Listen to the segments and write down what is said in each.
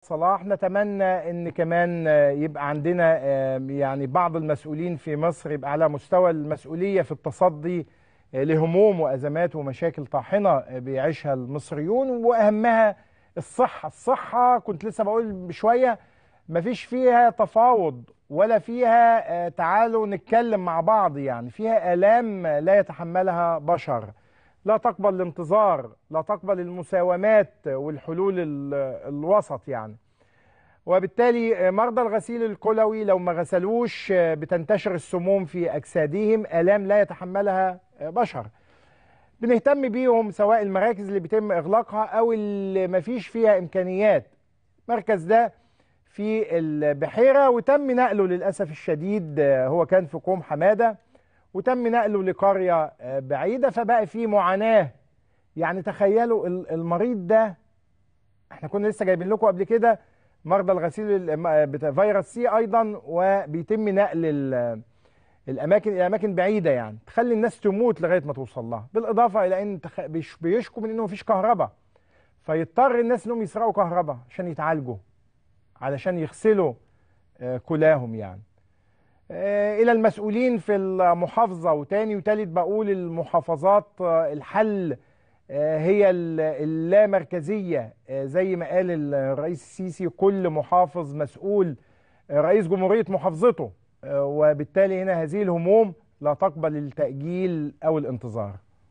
صلاح. نتمنى ان كمان يبقى عندنا يعني بعض المسؤولين في مصر يبقى على مستوى المسؤولية في التصدي لهموم وأزمات ومشاكل طاحنة بيعيشها المصريون، وأهمها الصحة. كنت لسه بقول بشوية مفيش فيها تفاوض ولا فيها تعالوا نتكلم مع بعض، يعني فيها آلام لا يتحملها بشر، لا تقبل الانتظار، لا تقبل المساومات والحلول الوسط يعني. وبالتالي مرضى الغسيل الكلوي لو ما غسلوش بتنتشر السموم في أجسادهم، آلام لا يتحملها بشر. بنهتم بيهم سواء المراكز اللي بيتم إغلاقها أو اللي ما فيش فيها إمكانيات. المركز ده في البحيرة وتم نقله للأسف الشديد، هو كان في كوم حمادة وتم نقله لقرية بعيدة، فبقى فيه معاناة. يعني تخيلوا المريض ده، احنا كنا لسه جايبين لكم قبل كده مرضى الغسيل بتاع فيروس سي ايضا، وبيتم نقل الاماكن الى اماكن بعيده، يعني تخلي الناس تموت لغايه ما توصل لها، بالاضافه الى ان بيشكوا من انه مفيش كهرباء، فيضطر الناس انهم يسرقوا كهرباء عشان يتعالجوا، علشان يغسلوا كلاهم يعني. الى المسؤولين في المحافظه، وتاني وتالت بقول المحافظات الحل هي اللامركزيه، زي ما قال الرئيس السيسي كل محافظ مسؤول رئيس جمهوريه محافظته، وبالتالي هنا هذه الهموم لا تقبل التأجيل أو الانتظار.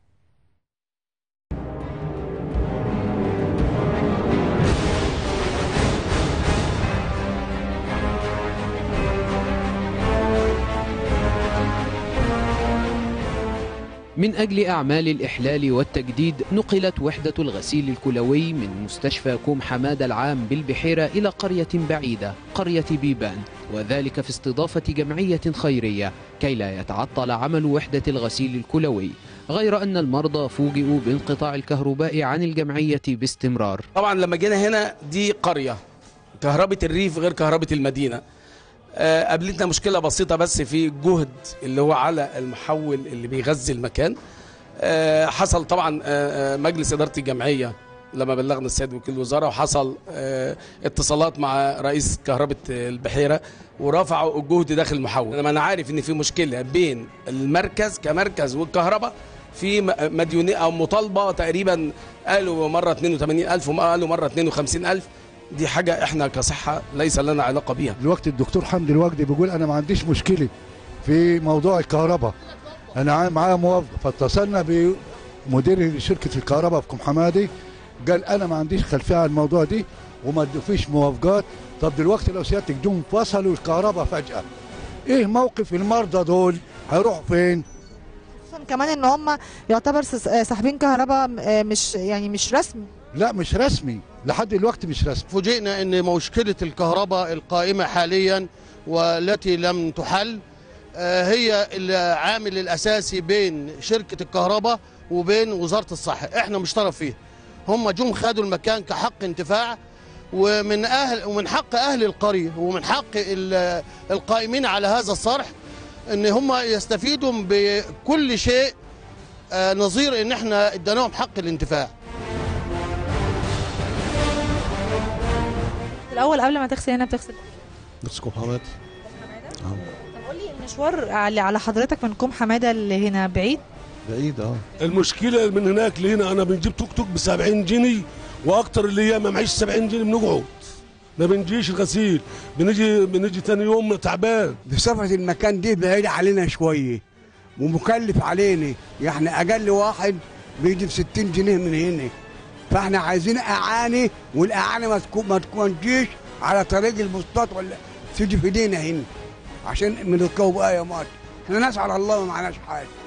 من أجل أعمال الإحلال والتجديد نقلت وحدة الغسيل الكلوي من مستشفى كوم حمادة العام بالبحيرة إلى قرية بعيدة، قرية بيبان، وذلك في استضافة جمعية خيرية كي لا يتعطل عمل وحدة الغسيل الكلوي، غير أن المرضى فوجئوا بانقطاع الكهرباء عن الجمعية باستمرار. طبعا لما جينا هنا دي قرية، كهرباء الريف غير كهرباء المدينة. قابلتنا مشكلة بسيطة بس في الجهد اللي هو على المحول اللي بيغذي المكان. حصل طبعا مجلس إدارة الجمعية لما بلغنا السيد وكيل الوزارة، وحصل اتصالات مع رئيس كهرباء البحيرة ورفعوا الجهد داخل المحول. لما أنا عارف إن في مشكلة بين المركز كمركز والكهرباء في مديونية أو مطالبة تقريبا، قالوا مرة 82,000 وقالوا مرة 52,000. دي حاجة احنا كصحة ليس لنا علاقة بيها. دلوقتي الدكتور حمدي الوجدي بيقول انا ما عنديش مشكلة في موضوع الكهرباء، انا معايا موافقة، فاتصلنا بمدير شركة الكهرباء في كوم حمادي، قال انا ما عنديش خلفية عن الموضوع دي وما فيش موافقات. طب دلوقتي لو سيادتك جم فصلوا الكهرباء فجأة، ايه موقف المرضى دول؟ هيروحوا فين؟ خصوصا كمان ان هم يعتبر ساحبين كهرباء مش رسمي. لا مش رسمي، لحد دلوقتي مش رسمي. فوجئنا ان مشكله الكهرباء القائمه حاليا والتي لم تحل هي العامل الاساسي بين شركه الكهرباء وبين وزاره الصحه، احنا مش طرف فيها. هم جم خدوا المكان كحق انتفاع، ومن حق اهل القريه ومن حق القائمين على هذا الصرح ان هم يستفيدوا بكل شيء نظير ان احنا اديناهم حق الانتفاع. الاول قبل ما تغسل هنا بتغسل كوم حمادة. طب قول لي المشوار على حضرتك من كوم حمادة اللي هنا بعيد؟ بعيد المشكله من هناك لهنا انا بنجيب توك توك ب 70 جنيه واكتر، اللي هي ما معيش 70 جنيه بنقعد ما بنجيش الغسيل، بنجي ثاني يوم تعبان. مسافه المكان دي بعيد علينا شويه ومكلف علينا، يعني اقل واحد بيجي ب 60 جنيه من هنا، فاحنا عايزين اعاني، والاعاني ما تجيش على طريق البسطات ولا تيجي في ايدينا هنا عشان من الكوبايه مات. احنا ناس على الله ما معناش حاجه.